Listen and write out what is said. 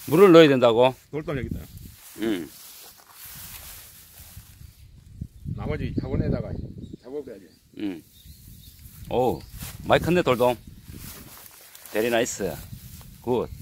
물을 넣어야 된다고? 돌돔 여기 있다. 나머지 화분에다가 잡아줘야지. 오, 많이 컸네, 돌돔. 베리 나이스. 굿.